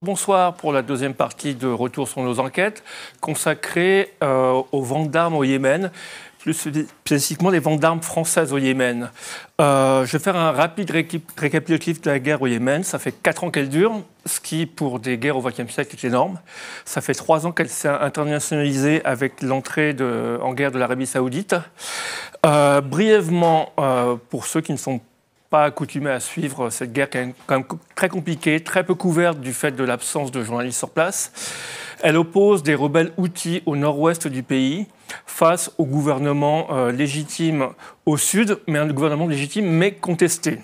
Bonsoir pour la deuxième partie de Retour sur nos enquêtes, consacrée aux ventes d'armes au Yémen, plus spécifiquement les ventes d'armes françaises au Yémen. Je vais faire un rapide récapitulatif de la guerre au Yémen. Ça fait 4 ans qu'elle dure, ce qui, pour des guerres au XXe siècle, est énorme. Ça fait 3 ans qu'elle s'est internationalisée avec l'entrée en guerre de l'Arabie Saoudite. Brièvement, pour ceux qui ne sont pas accoutumés à suivre cette guerre qui est quand même très compliquée, très peu couverte du fait de l'absence de journalistes sur place. Elle oppose des rebelles houthis au nord-ouest du pays face au gouvernement légitime au sud, mais un gouvernement légitime mais contesté.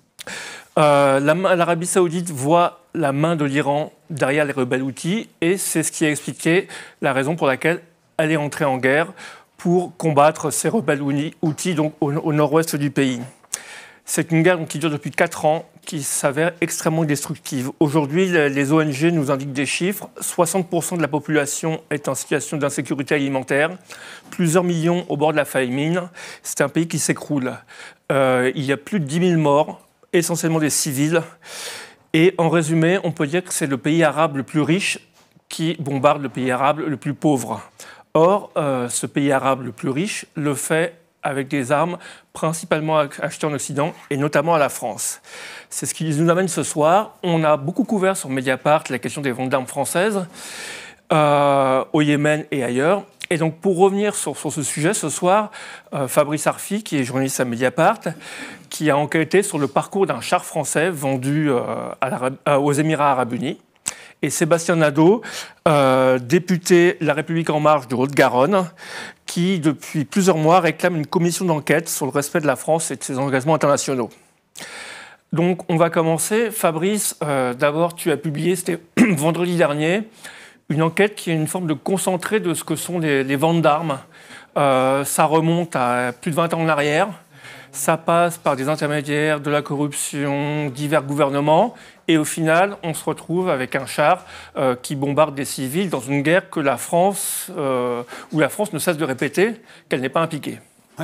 L'Arabie Saoudite voit la main de l'Iran derrière les rebelles houthis et c'est ce qui a expliqué la raison pour laquelle elle est entrée en guerre pour combattre ces rebelles houthis donc au nord-ouest du pays. C'est une guerre qui dure depuis 4 ans, qui s'avère extrêmement destructive. Aujourd'hui, les ONG nous indiquent des chiffres. 60% de la population est en situation d'insécurité alimentaire. Plusieurs millions au bord de la famine. C'est un pays qui s'écroule. Il y a plus de 10 000 morts, essentiellement des civils. Et en résumé, on peut dire que c'est le pays arabe le plus riche qui bombarde le pays arabe le plus pauvre. Or, ce pays arabe le plus riche le fait avec des armes principalement achetées en Occident et notamment à la France. C'est ce qui nous amène ce soir. On a beaucoup couvert sur Mediapart la question des ventes d'armes françaises au Yémen et ailleurs. Et donc pour revenir sur ce sujet, ce soir, Fabrice Arfi, qui est journaliste à Mediapart, qui a enquêté sur le parcours d'un char français vendu aux Émirats arabes unis. Et Sébastien Nadeau, député La République En Marche de Haute-Garonne, qui, depuis plusieurs mois, réclame une commission d'enquête sur le respect de la France et de ses engagements internationaux. Donc, on va commencer. Fabrice, d'abord, tu as publié, c'était vendredi dernier, une enquête qui est une forme de concentré de ce que sont les ventes d'armes. Ça remonte à plus de 20 ans en arrière. Ça passe par des intermédiaires, de la corruption, divers gouvernements. Et au final, on se retrouve avec un char qui bombarde des civils dans une guerre où la France ne cesse de répéter qu'elle n'est pas impliquée. Oui.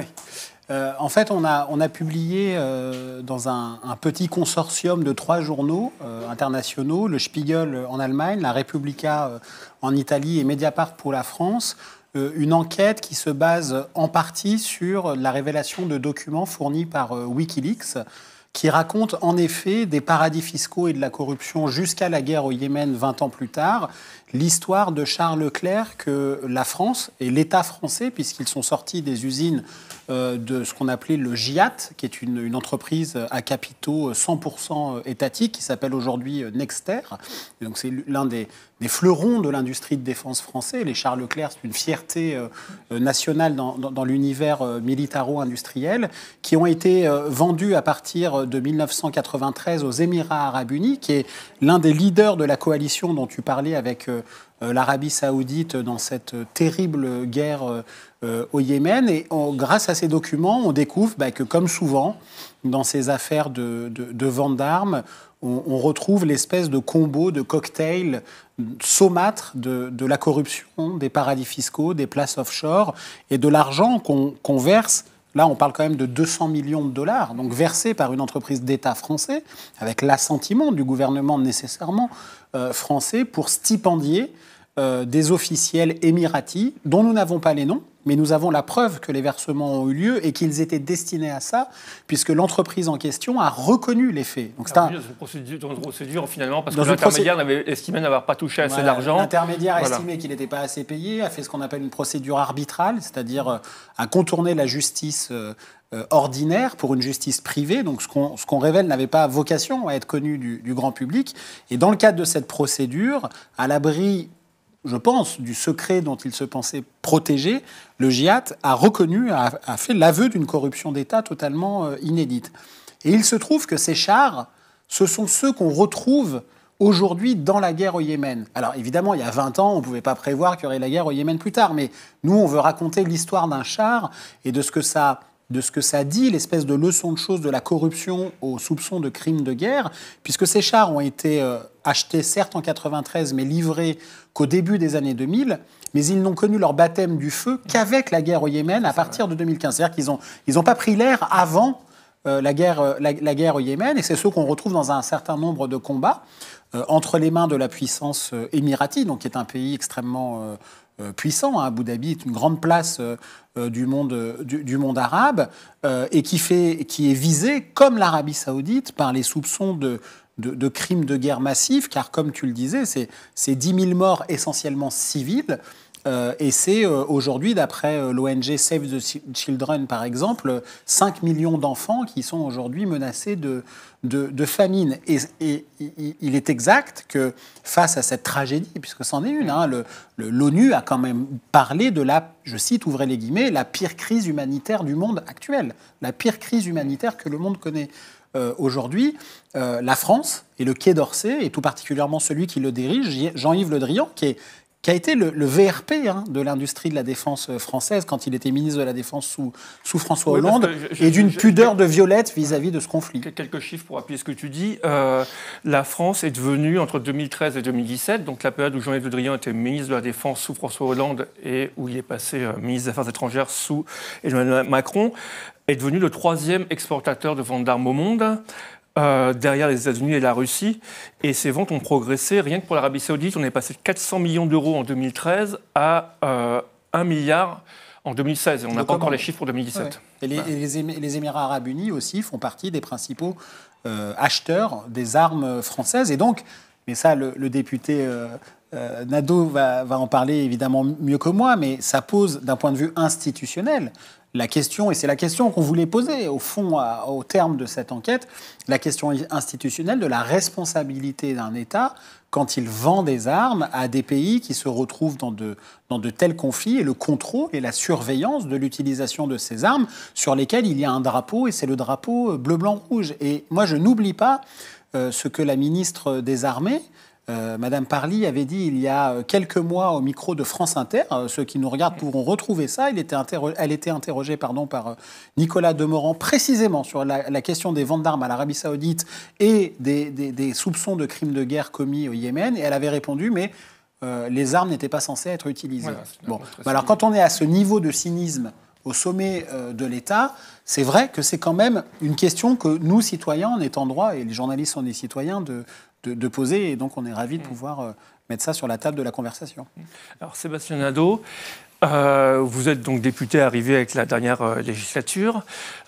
En fait, on a publié dans un petit consortium de 3 journaux internationaux, le Spiegel en Allemagne, la Repubblica en Italie et Mediapart pour la France, une enquête qui se base en partie sur la révélation de documents fournis par Wikileaks, qui raconte en effet des paradis fiscaux et de la corruption jusqu'à la guerre au Yémen 20 ans plus tard, l'histoire de Charles Leclerc que la France et l'État français, puisqu'ils sont sortis des usines de ce qu'on appelait le GIAT, qui est une entreprise à capitaux 100% étatiques, qui s'appelle aujourd'hui Nexter. Et donc c'est l'un des fleurons de l'industrie de défense français. Les Charles Leclerc, c'est une fierté nationale dans l'univers militaro-industriel, qui ont été vendus à partir de 1993 aux Émirats arabes unis, qui est l'un des leaders de la coalition dont tu parlais avec l'Arabie saoudite dans cette terrible guerre au Yémen. Et grâce à ces documents, on découvre que, comme souvent, dans ces affaires de vente d'armes, on retrouve l'espèce de combo, de cocktail saumâtre de la corruption, des paradis fiscaux, des places offshore et de l'argent qu'on verse. Là, on parle quand même de 200 millions de dollars, donc versés par une entreprise d'État français, avec l'assentiment du gouvernement nécessairement français, pour stipendier des officiels émiratis, dont nous n'avons pas les noms, mais nous avons la preuve que les versements ont eu lieu et qu'ils étaient destinés à ça, puisque l'entreprise en question a reconnu les faits. Donc c'est une procédure finalement, parce que l'intermédiaire estimait n'avoir pas touché assez d'argent. L'intermédiaire a estimé qu'il n'était pas assez payé, a fait ce qu'on appelle une procédure arbitrale, c'est-à-dire a contourné la justice ordinaire pour une justice privée. Donc ce qu'on révèle n'avait pas vocation à être connu du grand public. Et dans le cadre de cette procédure, à l'abri, je pense, du secret dont il se pensait protégé, le GIAT a reconnu, a fait l'aveu d'une corruption d'État totalement inédite. Et il se trouve que ces chars, ce sont ceux qu'on retrouve aujourd'hui dans la guerre au Yémen. Alors évidemment, il y a 20 ans, on ne pouvait pas prévoir qu'il y aurait la guerre au Yémen plus tard, mais nous, on veut raconter l'histoire d'un char et de ce que ça dit, l'espèce de leçon de choses de la corruption aux soupçons de crimes de guerre, puisque ces chars ont été achetés certes en 1993, mais livrés qu'au début des années 2000, mais ils n'ont connu leur baptême du feu qu'avec la guerre au Yémen à partir de 2015. C'est-à-dire qu'ils n'ont pas pris l'air avant la guerre au Yémen, et c'est ce qu'on retrouve dans un certain nombre de combats. entre les mains de la puissance émirati, donc qui est un pays extrêmement puissant. Abu Dhabi est une grande place du monde arabe et qui est visé, comme l'Arabie saoudite, par les soupçons de crimes de guerre massifs, car comme tu le disais, c'est 10 000 morts essentiellement civils. Et c'est aujourd'hui, d'après l'ONG Save the Children par exemple, 5 millions d'enfants qui sont aujourd'hui menacés de famine. Et il est exact que face à cette tragédie, puisque c'en est une, l'ONU a quand même parlé de la, je cite, ouvrez les guillemets, la pire crise humanitaire du monde actuel, la pire crise humanitaire que le monde connaît. Aujourd'hui, la France et le Quai d'Orsay, et tout particulièrement celui qui le dirige, Jean-Yves Le Drian, qui a été le VRP de l'industrie de la défense française quand il était ministre de la Défense sous François Hollande, et d'une pudeur de violette vis-à-vis de ce conflit. Quelques chiffres pour appuyer ce que tu dis. La France est devenue, entre 2013 et 2017, donc la période où Jean-Yves Le Drian était ministre de la Défense sous François Hollande et où il est passé ministre des Affaires étrangères sous Emmanuel Macron, est devenu le 3e exportateur de ventes d'armes au monde. Derrière les États-Unis et la Russie. Et ces ventes ont progressé. Rien que pour l'Arabie saoudite, on est passé de 400 millions d'euros en 2013 à 1 milliard en 2016. Et on n'a pas encore les chiffres pour 2017. Ouais. Et les Émirats arabes unis aussi font partie des principaux acheteurs des armes françaises. Et donc, mais ça, le député Nadeau va en parler évidemment mieux que moi, mais ça pose d'un point de vue institutionnel la question, et c'est la question qu'on voulait poser au fond, au terme de cette enquête, la question institutionnelle de la responsabilité d'un État quand il vend des armes à des pays qui se retrouvent dans de tels conflits, et le contrôle et la surveillance de l'utilisation de ces armes sur lesquelles il y a un drapeau, et c'est le drapeau bleu, blanc, rouge. Et moi, je n'oublie pas ce que la ministre des Armées, Madame Parly, avait dit il y a quelques mois au micro de France Inter. Ceux qui nous regardent pourront retrouver ça. Elle était interrogée par Nicolas Demorand précisément sur la question des ventes d'armes à l'Arabie Saoudite et des soupçons de crimes de guerre commis au Yémen. Et elle avait répondu mais les armes n'étaient pas censées être utilisées. Voilà, alors quand on est à ce niveau de cynisme au sommet de l'État, c'est vrai que c'est quand même une question que nous, citoyens, en étant droit, et les journalistes sont des citoyens, de poser, et donc on est ravis de pouvoir mettre ça sur la table de la conversation. Alors Sébastien Nadeau, vous êtes donc député arrivé avec la dernière législature.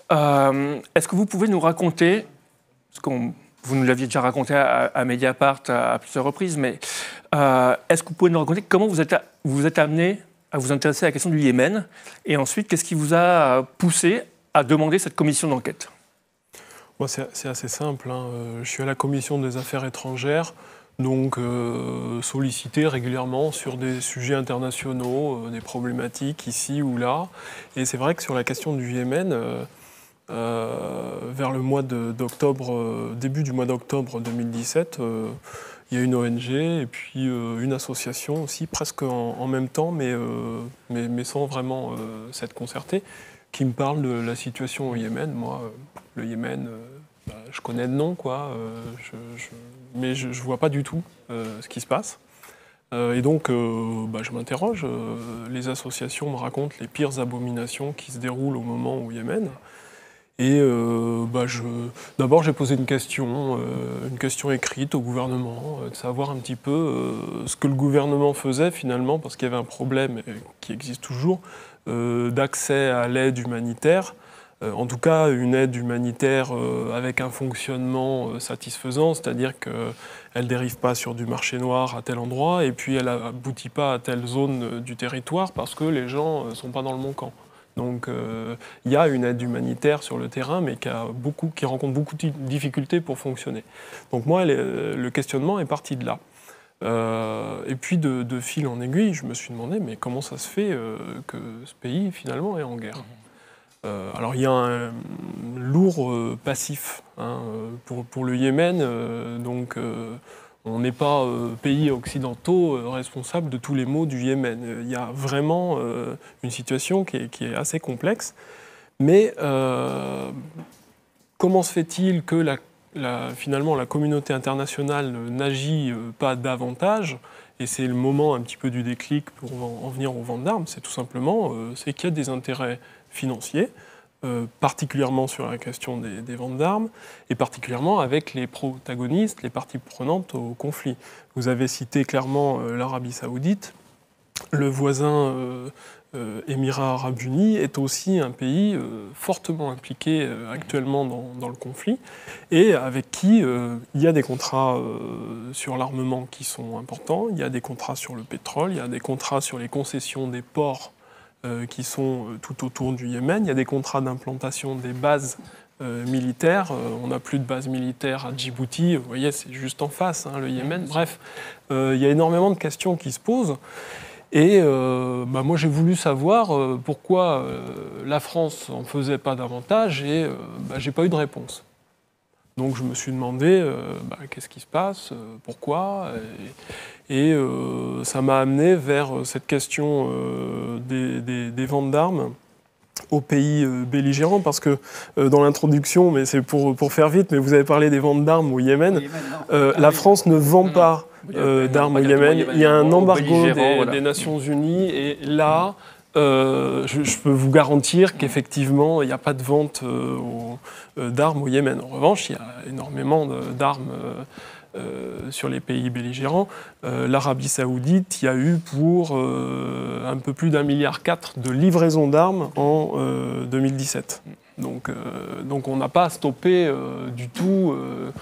Est-ce que vous pouvez nous raconter, parce que vous nous l'aviez déjà raconté à Mediapart à plusieurs reprises, mais est-ce que vous pouvez nous raconter comment vous êtes amené à vous intéresser à la question du Yémen, et ensuite qu'est-ce qui vous a poussé à demander cette commission d'enquête ? Moi, c'est assez simple. Je suis à la commission des affaires étrangères, donc sollicité régulièrement sur des sujets internationaux, des problématiques ici ou là. Et c'est vrai que sur la question du Yémen, vers le mois d'octobre, début du mois d'octobre 2017, il y a une ONG et puis une association aussi, presque en même temps, mais sans vraiment s'être concertée, qui me parle de la situation au Yémen. Moi, le Yémen, je connais de nom, quoi, mais je ne vois pas du tout ce qui se passe. Et donc, je m'interroge. Les associations me racontent les pires abominations qui se déroulent au moment au Yémen. Et d'abord, j'ai posé une question écrite au gouvernement, de savoir un petit peu ce que le gouvernement faisait finalement, parce qu'il y avait un problème qui existe toujours, d'accès à l'aide humanitaire, en tout cas une aide humanitaire avec un fonctionnement satisfaisant, c'est-à-dire qu'elle ne dérive pas sur du marché noir à tel endroit, et puis elle n'aboutit pas à telle zone du territoire parce que les gens ne sont pas dans le bon camp. Donc il y a une aide humanitaire sur le terrain, mais qui rencontre beaucoup de difficultés pour fonctionner. Donc moi, le questionnement est parti de là. Et puis de fil en aiguille, je me suis demandé, mais comment ça se fait que ce pays, finalement, est en guerre ? Alors il y a un lourd passif pour le Yémen, donc on n'est pas pays occidentaux responsables de tous les maux du Yémen. Il y a vraiment une situation qui est assez complexe, mais comment se fait-il que finalement la communauté internationale n'agit pas davantage ? Et c'est le moment un petit peu du déclic pour en venir aux ventes d'armes, c'est tout simplement c'est qu'il y a des intérêts financiers particulièrement sur la question des ventes d'armes, et particulièrement avec les protagonistes, les parties prenantes au conflit. Vous avez cité clairement l'Arabie saoudite. Le voisin Émirats arabes unis est aussi un pays fortement impliqué actuellement dans le conflit, et avec qui il y a des contrats sur l'armement qui sont importants, il y a des contrats sur le pétrole, il y a des contrats sur les concessions des ports qui sont tout autour du Yémen. Il y a des contrats d'implantation des bases militaires. On n'a plus de base militaire à Djibouti. Vous voyez, c'est juste en face, hein, le Yémen. Bref, il y a énormément de questions qui se posent. Et moi, j'ai voulu savoir pourquoi la France n'en faisait pas davantage, et j'ai pas eu de réponse. Donc je me suis demandé qu'est-ce qui se passe, pourquoi, et ça m'a amené vers cette question des ventes d'armes aux pays belligérants, parce que dans l'introduction, mais c'est pour faire vite, mais vous avez parlé des ventes d'armes au Yémen. La France ne vend pas d'armes au Yémen. Il y a un embargo des Nations Unies, et là, je peux vous garantir qu'effectivement, il n'y a pas de vente d'armes au Yémen. En revanche, il y a énormément d'armes sur les pays belligérants. L'Arabie saoudite, il y a eu pour un peu plus d'1,4 milliard de livraisons d'armes en 2017. Donc on n'a pas stoppé du tout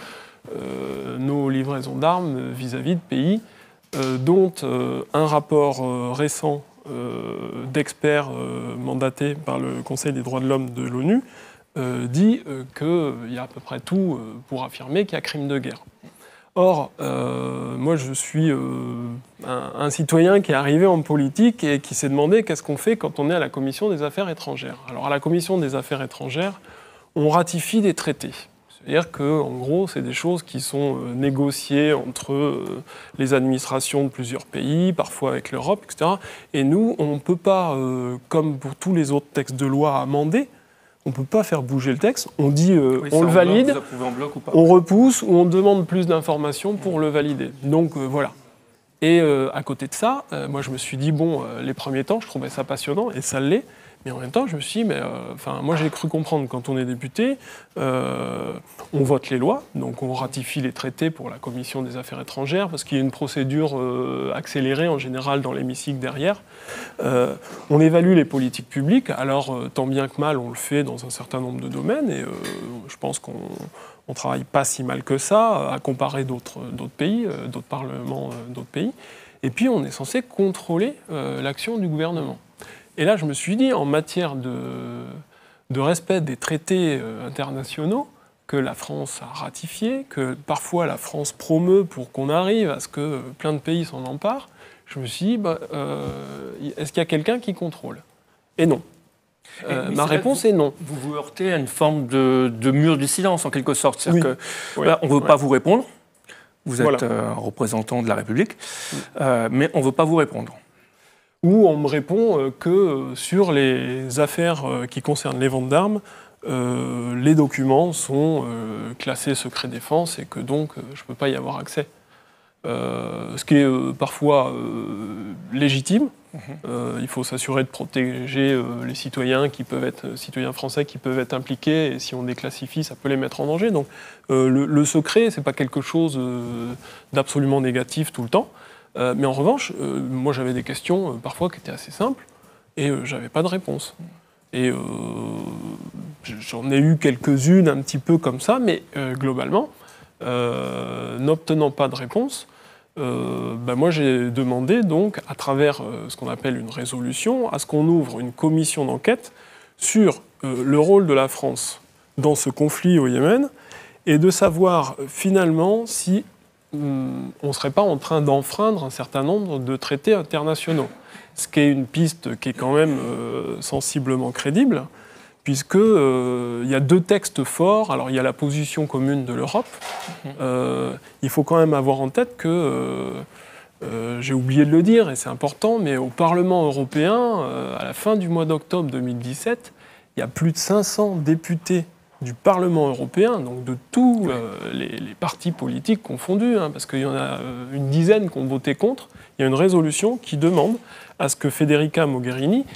nos livraisons d'armes vis-à-vis de pays dont un rapport récent d'experts mandatés par le Conseil des droits de l'homme de l'ONU dit qu'il y a à peu près tout pour affirmer qu'il y a crime de guerre. Or, moi je suis un citoyen qui est arrivé en politique et qui s'est demandé qu'est-ce qu'on fait quand on est à la Commission des Affaires étrangères. Alors à la Commission des Affaires étrangères, on ratifie des traités. C'est-à-dire qu'en gros, c'est des choses qui sont négociées entre les administrations de plusieurs pays, parfois avec l'Europe, etc. Et nous, on ne peut pas, comme pour tous les autres textes de loi amendés, on ne peut pas faire bouger le texte. On dit, on le valide, on repousse, ou on demande plus d'informations pour le valider. Donc voilà. Et à côté de ça, moi je me suis dit, les premiers temps, je trouvais ça passionnant, et ça l'est. Mais en même temps, je me suis dit, moi j'ai cru comprendre, quand on est député, on vote les lois, donc on ratifie les traités pour la Commission des Affaires étrangères, parce qu'il y a une procédure accélérée en général dans l'hémicycle derrière. On évalue les politiques publiques, alors tant bien que mal on le fait dans un certain nombre de domaines, et je pense qu'on ne travaille pas si mal que ça, à comparer d'autres pays, d'autres parlements d'autres pays. Et puis on est censé contrôler l'action du gouvernement. Et là, je me suis dit, en matière de respect des traités internationaux que la France a ratifiés, que parfois la France promeut pour qu'on arrive à ce que plein de pays s'en emparent, je me suis dit, est-ce qu'il y a quelqu'un qui contrôle ? Et non. Ma réponse est non. Vous vous heurtez à une forme de mur du silence, en quelque sorte. C'est-à-dire que là, on ne veut pas vous répondre. Vous êtes un représentant de la République, mais on ne veut pas vous répondre. Où on me répond que sur les affaires qui concernent les ventes d'armes, les documents sont classés secret défense et que donc je ne peux pas y avoir accès. Ce qui est parfois légitime. Il faut s'assurer de protéger les citoyens qui peuvent être citoyens français qui peuvent être impliqués, et si on déclassifie, ça peut les mettre en danger. Donc le secret, c'est pas quelque chose d'absolument négatif tout le temps. Mais en revanche, moi j'avais des questions parfois qui étaient assez simples et j'avais pas de réponse. Et j'en ai eu quelques-unes un petit peu comme ça, mais globalement, n'obtenant pas de réponse, moi j'ai demandé donc, à travers ce qu'on appelle une résolution, à ce qu'on ouvre une commission d'enquête sur le rôle de la France dans ce conflit au Yémen, et de savoir finalement si on ne serait pas en train d'enfreindre un certain nombre de traités internationaux. Ce qui est une piste qui est quand même sensiblement crédible, puisqu'il y a deux textes forts. Alors il y a la position commune de l'Europe. Il faut quand même avoir en tête que, j'ai oublié de le dire, et c'est important, mais au Parlement européen, à la fin du mois d'octobre 2017, il y a plus de 500 députés du Parlement européen, donc de tous les partis politiques confondus, parce qu'il y en a une dizaine qui ont voté contre. Il y a une résolution qui demande à ce que Federica Mogherini,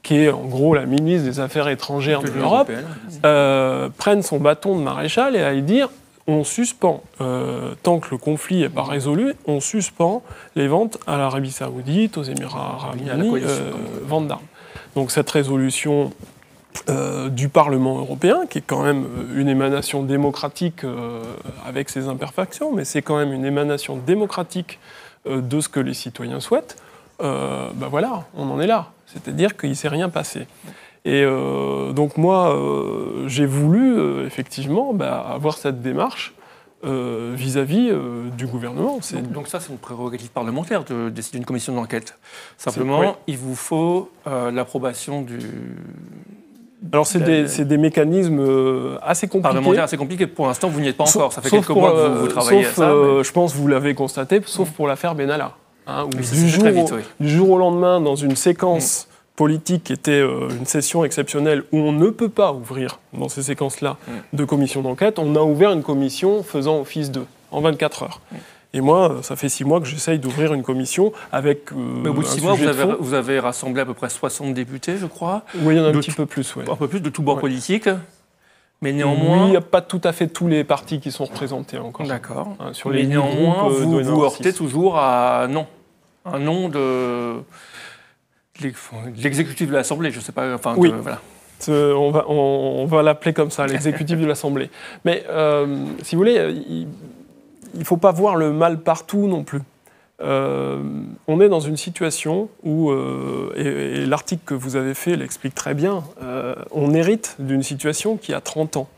qui est en gros la ministre des Affaires étrangères de l'Europe, prenne son bâton de maréchal et aille dire on suspend, tant que le conflit n'est pas résolu, on suspend les ventes à l'Arabie Saoudite, aux Émirats Arabes Unis, ventes d'armes. Donc cette résolution du Parlement européen, qui est quand même une émanation démocratique avec ses imperfections, mais c'est quand même une émanation démocratique de ce que les citoyens souhaitent, voilà, on en est là. C'est-à-dire qu'il ne s'est rien passé. Et donc moi, j'ai voulu effectivement avoir cette démarche vis-à-vis du gouvernement. Donc ça, c'est une prérogative parlementaire de décider d'une commission d'enquête. Simplement, il vous faut l'approbation du... Alors c'est des mécanismes assez compliqués. Parlementaires assez compliqués. Pour l'instant, vous n'y êtes pas encore. Ça fait quelques mois que vous travaillez à ça. Je pense que vous l'avez constaté, sauf pour l'affaire Benalla. Où du jour au lendemain, dans une séquence politique qui était une session exceptionnelle où on ne peut pas ouvrir, dans ces séquences-là, de commission d'enquête, on a ouvert une commission faisant office d'eux, en 24 heures. Et moi, ça fait 6 mois que j'essaye d'ouvrir une commission avec mais au bout de 6 mois, vous avez rassemblé à peu près 60 députés, je crois. Oui, il y en a un petit peu plus, oui. Un peu plus de tous bords politiques. Mais néanmoins... Oui, il n'y a pas tout à fait tous les partis qui sont représentés encore. D'accord. Sur mais néanmoins, vous vous heurtez toujours à un nom de l'exécutif de l'Assemblée, je ne sais pas... Enfin, oui. Voilà. On va l'appeler comme ça, l'exécutif de l'Assemblée. Mais si vous voulez... Il ne faut pas voir le mal partout non plus. On est dans une situation où, et l'article que vous avez fait l'explique très bien, on hérite d'une situation qui a 30 ans.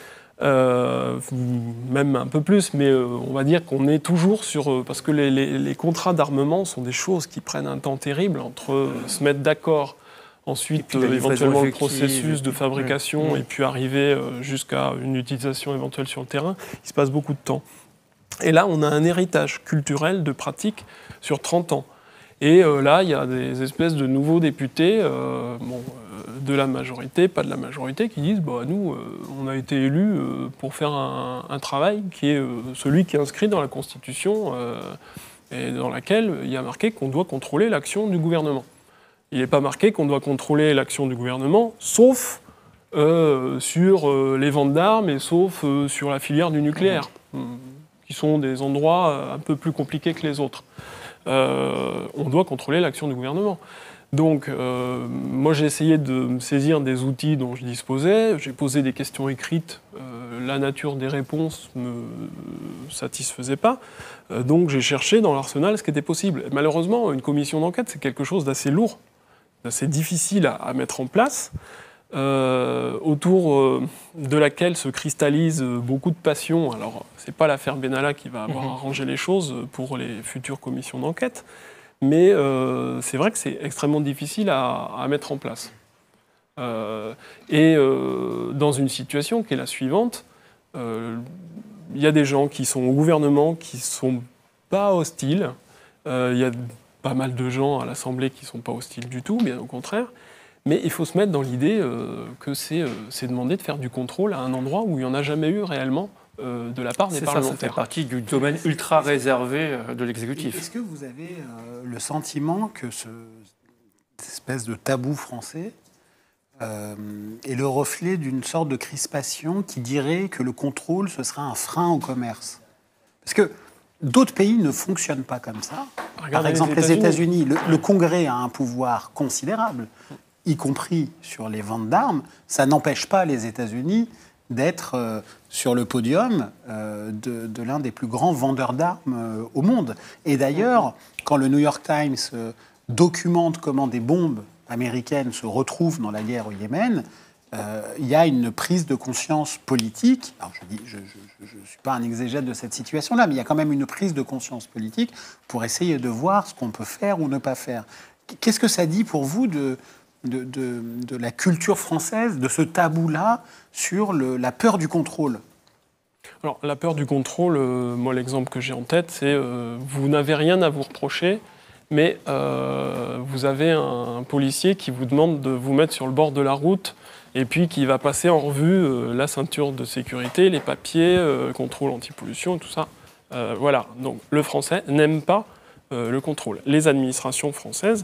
Même un peu plus, mais on va dire qu'on est toujours sur... parce que les contrats d'armement sont des choses qui prennent un temps terrible entre se mettre d'accord, ensuite éventuellement le processus de fabrication, et puis arriver jusqu'à une utilisation éventuelle sur le terrain. Il se passe beaucoup de temps. Et là, on a un héritage culturel de pratiques sur 30 ans. Et là, il y a des espèces de nouveaux députés, de la majorité, pas de la majorité, qui disent nous, on a été élus pour faire un travail qui est celui qui est inscrit dans la Constitution et dans laquelle il y a marqué qu'on doit contrôler l'action du gouvernement. Il n'est pas marqué qu'on doit contrôler l'action du gouvernement, sauf sur les ventes d'armes et sauf sur la filière du nucléaire. Qui sont des endroits un peu plus compliqués que les autres. On doit contrôler l'action du gouvernement. Donc, moi, j'ai essayé de me saisir des outils dont je disposais. J'ai posé des questions écrites. La nature des réponses ne me satisfaisait pas. Donc, j'ai cherché dans l'arsenal ce qui était possible. Et malheureusement, une commission d'enquête, c'est quelque chose d'assez lourd, d'assez difficile à mettre en place. Autour de laquelle se cristallise beaucoup de passions. Alors, ce n'est pas l'affaire Benalla qui va avoir arrangé les choses pour les futures commissions d'enquête, mais c'est vrai que c'est extrêmement difficile à mettre en place. Dans une situation qui est la suivante, il y a des gens qui sont au gouvernement qui ne sont pas hostiles. Il y a pas mal de gens à l'Assemblée qui ne sont pas hostiles du tout, bien au contraire. Mais il faut se mettre dans l'idée que c'est demander de faire du contrôle à un endroit où il n'y en a jamais eu réellement de la part des parlementaires. Ça fait partie du domaine ultra réservé de l'exécutif. Est-ce que vous avez le sentiment que cette espèce de tabou français est le reflet d'une sorte de crispation qui dirait que le contrôle, ce sera un frein au commerce? Parce que d'autres pays ne fonctionnent pas comme ça. Par exemple, les États-Unis, le Congrès a un pouvoir considérable, y compris sur les ventes d'armes. Ça n'empêche pas les États-Unis d'être sur le podium de l'un des plus grands vendeurs d'armes au monde. Et d'ailleurs, quand le New York Times documente comment des bombes américaines se retrouvent dans la guerre au Yémen, il y a une prise de conscience politique. Alors je ne suis pas un exégète de cette situation-là, mais il y a quand même une prise de conscience politique pour essayer de voir ce qu'on peut faire ou ne pas faire. Qu'est-ce que ça dit pour vous de la culture française, de ce tabou-là sur la peur du contrôle? Alors, la peur du contrôle, moi, l'exemple que j'ai en tête, c'est vous n'avez rien à vous reprocher, mais vous avez un policier qui vous demande de vous mettre sur le bord de la route et puis qui va passer en revue la ceinture de sécurité, les papiers, contrôle anti-pollution, tout ça. Voilà. Donc, le français n'aime pas le contrôle. Les administrations françaises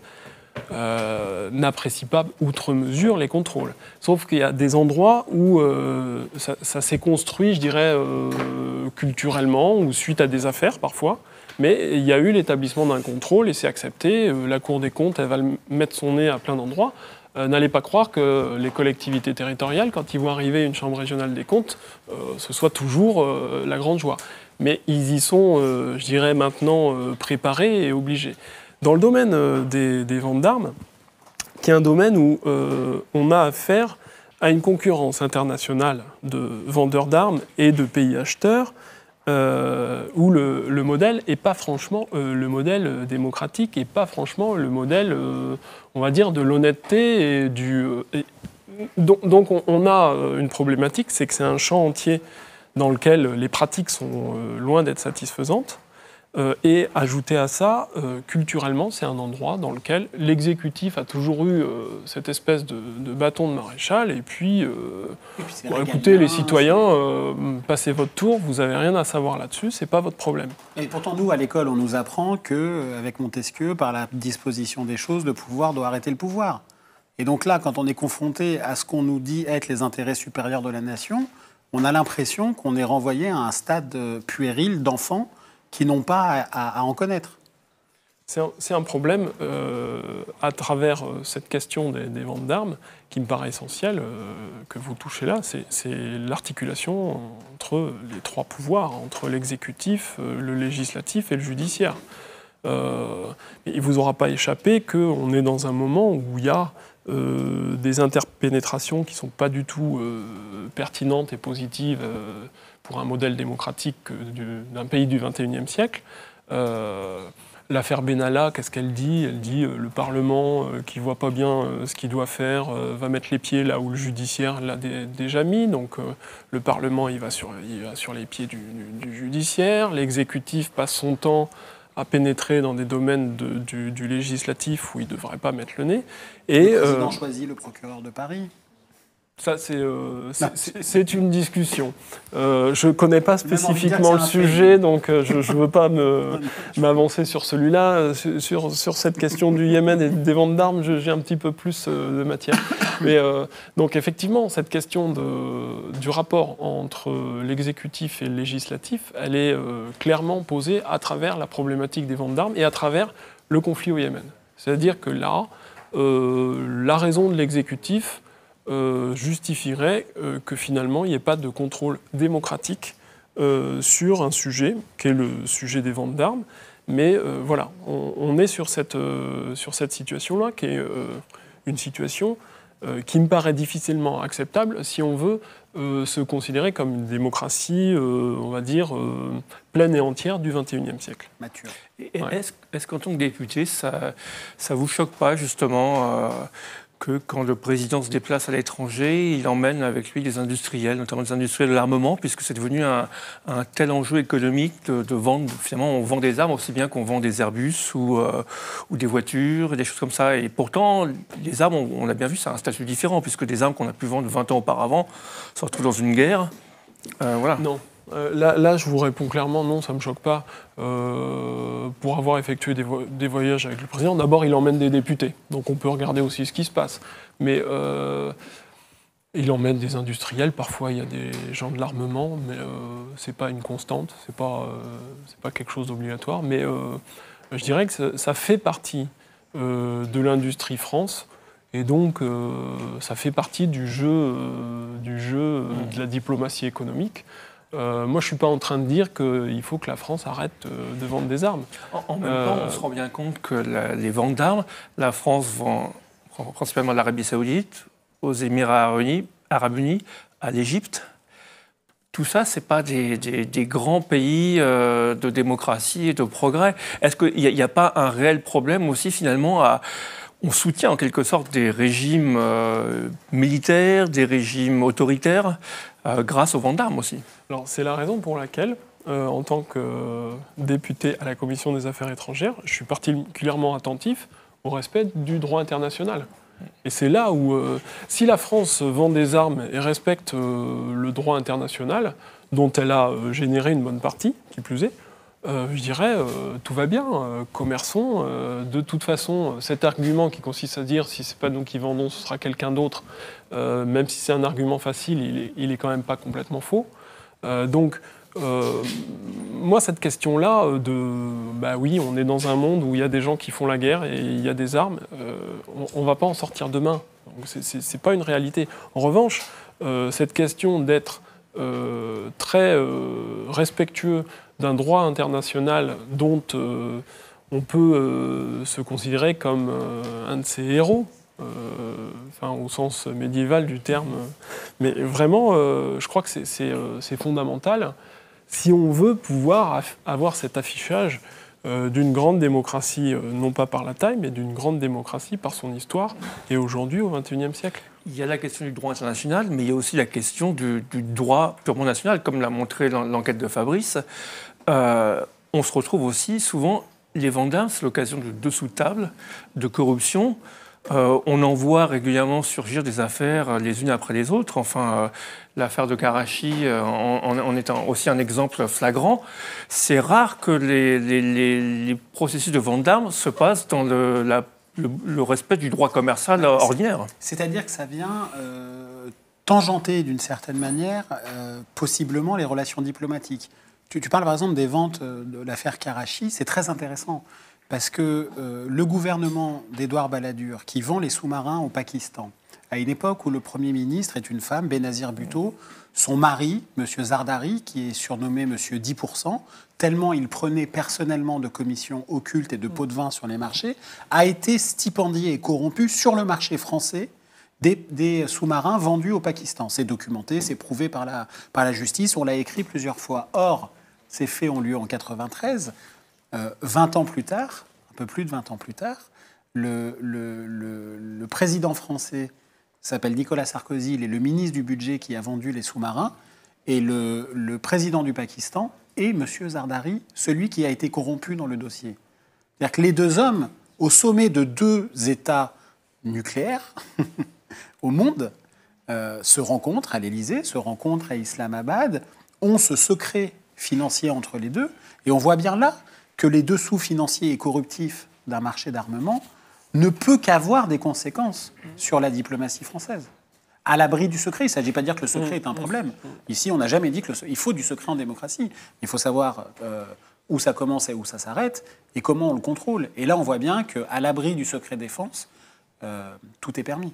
n'apprécie pas outre mesure les contrôles. Sauf qu'il y a des endroits où ça s'est construit, je dirais, culturellement ou suite à des affaires parfois. Mais il y a eu l'établissement d'un contrôle et c'est accepté. La Cour des comptes, elle va mettre son nez à plein d'endroits. N'allez pas croire que les collectivités territoriales, quand ils voient arriver une chambre régionale des comptes, ce soit toujours la grande joie. Mais ils y sont, je dirais, maintenant préparés et obligés. Dans le domaine des ventes d'armes, qui est un domaine où on a affaire à une concurrence internationale de vendeurs d'armes et de pays acheteurs, où le modèle n'est pas franchement le modèle démocratique et pas franchement le modèle, on va dire, de l'honnêteté. Donc on a une problématique, c'est que c'est un champ entier dans lequel les pratiques sont loin d'être satisfaisantes. Et ajouter à ça, culturellement, c'est un endroit dans lequel l'exécutif a toujours eu cette espèce de bâton de maréchal. Et puis écoutez, les citoyens, passez votre tour, vous n'avez rien à savoir là-dessus, c'est pas votre problème. Et pourtant, nous, à l'école, on nous apprend qu'avec Montesquieu, par la disposition des choses, le pouvoir doit arrêter le pouvoir. Et donc là, quand on est confronté à ce qu'on nous dit être les intérêts supérieurs de la nation, on a l'impression qu'on est renvoyé à un stade puéril d'enfants qui n'ont pas à en connaître. C'est un problème à travers cette question des ventes d'armes qui me paraît essentielle, que vous touchez là, c'est l'articulation entre les trois pouvoirs, entre l'exécutif, le législatif et le judiciaire. Il ne vous aura pas échappé qu'on est dans un moment où il y a des interpénétrations qui ne sont pas du tout pertinentes et positives pour un modèle démocratique d'un pays du XXIe siècle. L'affaire Benalla, qu'est-ce qu'elle dit ? Elle dit le Parlement, qui ne voit pas bien ce qu'il doit faire, va mettre les pieds là où le judiciaire l'a déjà mis. Donc le Parlement, il va sur les pieds du judiciaire. L'exécutif passe son temps à pénétrer dans des domaines du législatif où il ne devrait pas mettre le nez. Et le président choisit le procureur de Paris. Ça, c'est une discussion. Je ne connais pas spécifiquement le sujet, donc je ne veux pas m'avancer sur celui-là. Sur cette question du Yémen et des ventes d'armes, j'ai un petit peu plus de matière. Mais, donc effectivement, cette question du rapport entre l'exécutif et le législatif, elle est clairement posée à travers la problématique des ventes d'armes et à travers le conflit au Yémen. C'est-à-dire que là, la raison de l'exécutif justifierait que finalement il n'y ait pas de contrôle démocratique sur un sujet qui est le sujet des ventes d'armes. Mais voilà, on est sur cette situation-là qui est une situation qui me paraît difficilement acceptable si on veut se considérer comme une démocratie, on va dire, pleine et entière du XXIe siècle. Mature. Est-ce qu'en tant que député, ça ne vous choque pas justement que quand le président se déplace à l'étranger, il emmène avec lui des industriels, notamment des industriels de l'armement, puisque c'est devenu un tel enjeu économique de vendre. Finalement, on vend des armes aussi bien qu'on vend des Airbus ou des voitures, des choses comme ça. Et pourtant, les armes, on a bien vu, ça a un statut différent, puisque des armes qu'on a pu vendre 20 ans auparavant se retrouvent dans une guerre. Voilà. Non. Là, je vous réponds clairement, non, ça ne me choque pas. Pour avoir effectué des voyages avec le président, d'abord, il emmène des députés. Donc, on peut regarder aussi ce qui se passe. Mais il emmène des industriels. Parfois, il y a des gens de l'armement, mais ce n'est pas une constante. Ce n'est pas quelque chose d'obligatoire. Mais je dirais que ça fait partie de l'industrie France. Et donc, ça fait partie du jeu de la diplomatie économique. Moi, je ne suis pas en train de dire qu'il faut que la France arrête de vendre des armes. En même temps, on se rend bien compte que les ventes d'armes, la France vend principalement à l'Arabie Saoudite, aux Émirats Arabes Unis, à l'Égypte. Tout ça, ce n'est pas des grands pays de démocratie et de progrès. Est-ce qu'il n'y a pas un réel problème aussi, finalement, on soutient en quelque sorte des régimes militaires, des régimes autoritaires, grâce aux ventes d'armes aussi? Alors, c'est la raison pour laquelle, en tant que député à la Commission des Affaires étrangères, je suis particulièrement attentif au respect du droit international. Et c'est là où, si la France vend des armes et respecte le droit international, dont elle a généré une bonne partie, qui plus est, Je dirais, tout va bien, commerçons. De toute façon, cet argument qui consiste à dire si ce n'est pas nous qui vendons, ce sera quelqu'un d'autre, même si c'est un argument facile, il est quand même pas complètement faux. Moi, cette question-là oui, on est dans un monde où il y a des gens qui font la guerre et il y a des armes, on ne va pas en sortir demain. Ce n'est pas une réalité. En revanche, cette question d'être très respectueux d'un droit international dont on peut se considérer comme un de ses héros, au sens médiéval du terme. Mais vraiment, je crois que c'est fondamental si on veut pouvoir avoir cet affichage d'une grande démocratie, non pas par la taille, mais d'une grande démocratie par son histoire, et aujourd'hui, au XXIe siècle. Il y a la question du droit international, mais il y a aussi la question du droit purement national, comme l'a montré l'enquête de Fabrice. On se retrouve aussi souvent, les Vandams, c'est l'occasion de dessous de table, de corruption. On en voit régulièrement surgir des affaires les unes après les autres. L'affaire de Karachi en est aussi un exemple flagrant. C'est rare que les processus de vente d'armes se passent dans le respect du droit commercial ordinaire. C'est-à-dire que ça vient tangenter d'une certaine manière possiblement les relations diplomatiques. Tu parles par exemple des ventes de l'affaire Karachi, c'est très intéressant parce que le gouvernement d'Édouard Balladur qui vend les sous-marins au Pakistan, à une époque où le Premier ministre est une femme, Benazir Bhutto, son mari, M. Zardari, qui est surnommé M. 10%, tellement il prenait personnellement de commissions occultes et de pots de vin sur les marchés, a été stipendié et corrompu sur le marché français des sous-marins vendus au Pakistan. C'est documenté, c'est prouvé par la justice, on l'a écrit plusieurs fois. Or, ces faits ont lieu en 1993. 20 ans plus tard, un peu plus de 20 ans plus tard, le président français s'appelle Nicolas Sarkozy, il est le ministre du budget qui a vendu les sous-marins, et le président du Pakistan est M. Zardari, celui qui a été corrompu dans le dossier. C'est-à-dire que les deux hommes, au sommet de deux États nucléaires au monde, se rencontrent à l'Élysée, se rencontrent à Islamabad, ont ce secret financier entre les deux, et on voit bien là que les dessous financiers et corruptifs d'un marché d'armement ne peut qu'avoir des conséquences sur la diplomatie française. À l'abri du secret, il ne s'agit pas de dire que le secret est un problème. Ici, on n'a jamais dit qu'il faut du secret en démocratie. Il faut savoir où ça commence et où ça s'arrête, et comment on le contrôle. Et là, on voit bien qu'à l'abri du secret défense, tout est permis.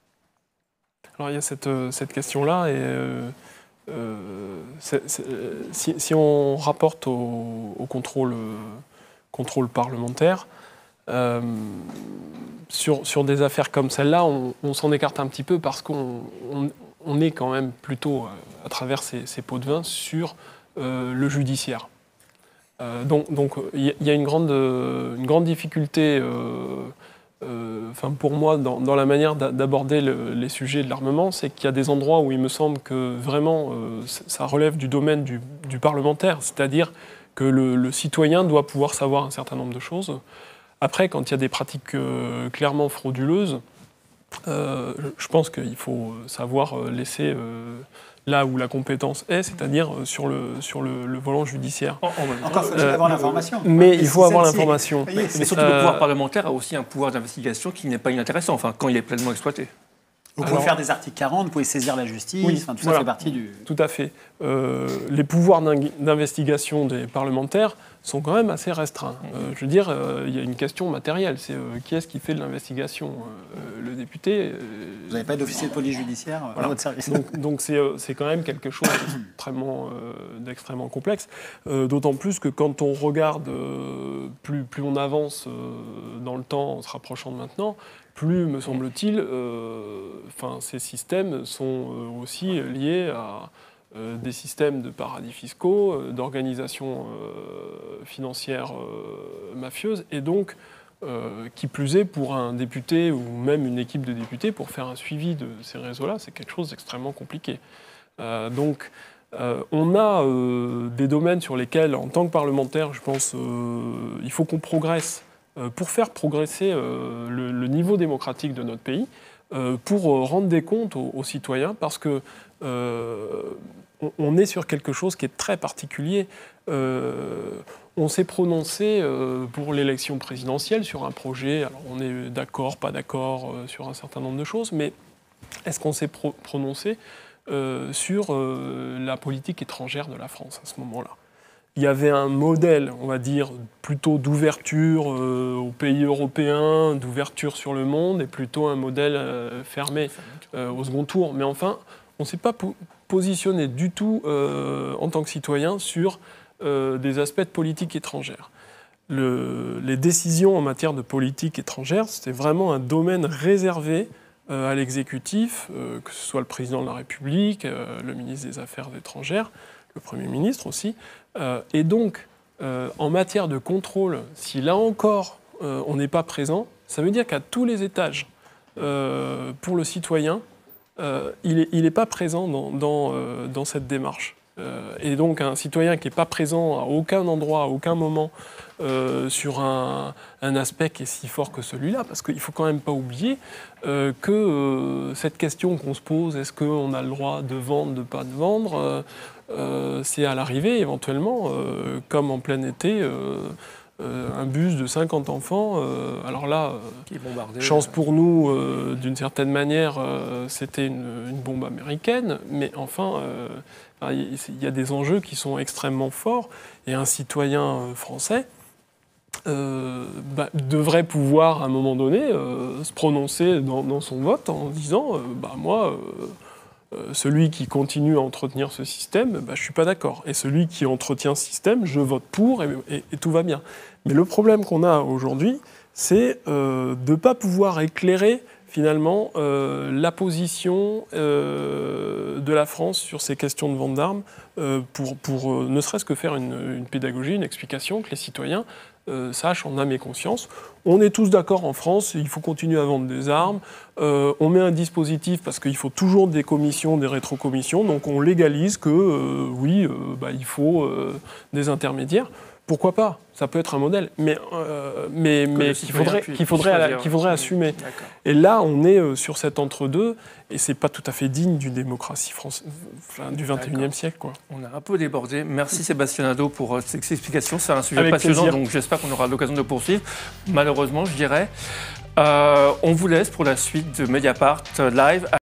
Alors il y a cette question-là, et si on rapporte au contrôle parlementaire, sur des affaires comme celle-là, on s'en écarte un petit peu parce qu'on est quand même plutôt, à travers ces pots de vin, sur le judiciaire. Donc il y a une grande difficulté pour moi dans la manière d'aborder les sujets de l'armement, c'est qu'il y a des endroits où il me semble que vraiment ça relève du domaine du parlementaire, c'est-à-dire que le citoyen doit pouvoir savoir un certain nombre de choses. Après, quand il y a des pratiques clairement frauduleuses, je pense qu'il faut savoir laisser là où la compétence est, c'est-à-dire sur le volant judiciaire. Encore faut-il avoir l'information. Mais il faut avoir l'information. Mais surtout que le pouvoir parlementaire a aussi un pouvoir d'investigation qui n'est pas inintéressant, quand il est pleinement exploité. Vous pouvez faire des articles 40, vous pouvez saisir la justice, tout ça fait partie du... Tout à fait. Les pouvoirs d'investigation des parlementaires sont quand même assez restreints. Je veux dire, il y a une question matérielle, c'est qui est-ce qui fait de l'investigation ? Le député... Vous n'avez pas d'officier de police judiciaire à votre service. Donc c'est quand même quelque chose d'extrêmement complexe, d'autant plus que quand on regarde, plus on avance dans le temps en se rapprochant de maintenant, plus, me semble-t-il, ces systèmes sont aussi liés à des systèmes de paradis fiscaux, d'organisations financières mafieuses, et donc, qui plus est, pour un député ou même une équipe de députés, pour faire un suivi de ces réseaux-là, c'est quelque chose d'extrêmement compliqué. Donc, on a des domaines sur lesquels, en tant que parlementaire, je pense, il faut qu'on progresse pour faire progresser le niveau démocratique de notre pays, pour rendre des comptes aux citoyens, parce que on est sur quelque chose qui est très particulier. On s'est prononcé pour l'élection présidentielle sur un projet. Alors on est d'accord, pas d'accord sur un certain nombre de choses, mais est-ce qu'on s'est prononcé sur la politique étrangère de la France à ce moment-là? Il y avait un modèle, on va dire, plutôt d'ouverture aux pays européens, d'ouverture sur le monde, et plutôt un modèle fermé au second tour. Mais enfin, on ne s'est pas positionné du tout en tant que citoyen sur des aspects de politique étrangère. Les décisions en matière de politique étrangère, c'était vraiment un domaine réservé à l'exécutif, que ce soit le président de la République, le ministre des Affaires étrangères, le Premier ministre aussi. Et donc, en matière de contrôle, si là encore on n'est pas présent, ça veut dire qu'à tous les étages, pour le citoyen, il n'est pas présent dans cette démarche. Et donc un citoyen qui n'est pas présent à aucun endroit, à aucun moment, sur un aspect qui est si fort que celui-là, parce qu'il ne faut quand même pas oublier que cette question qu'on se pose, est-ce qu'on a le droit de vendre, de ne pas de vendre, c'est à l'arrivée éventuellement, comme en plein été, un bus de 50 enfants, alors là, chance pour nous, d'une certaine manière, c'était une bombe américaine, mais enfin, il y a des enjeux qui sont extrêmement forts, et un citoyen français devrait pouvoir, à un moment donné, se prononcer dans son vote en disant moi, celui qui continue à entretenir ce système, je ne suis pas d'accord. Et celui qui entretient ce système, je vote pour et tout va bien. Mais le problème qu'on a aujourd'hui, c'est de ne pas pouvoir éclairer finalement la position de la France sur ces questions de vente d'armes pour ne serait-ce que faire une pédagogie, une explication, que les citoyens sachent en âme et conscience. On est tous d'accord en France, il faut continuer à vendre des armes. On met un dispositif parce qu'il faut toujours des commissions, des rétrocommissions, donc on légalise que il faut des intermédiaires. Pourquoi pas? Ça peut être un modèle, mais qu'il faudrait assumer. Et là, on est sur cet entre-deux, et c'est pas tout à fait digne d'une démocratie du XXIe siècle, quoi. On a un peu débordé. Merci Sébastien Nadeau pour ces explications. C'est un sujet passionnant, donc j'espère qu'on aura l'occasion de poursuivre. Malheureusement, je dirais. On vous laisse pour la suite de Mediapart Live.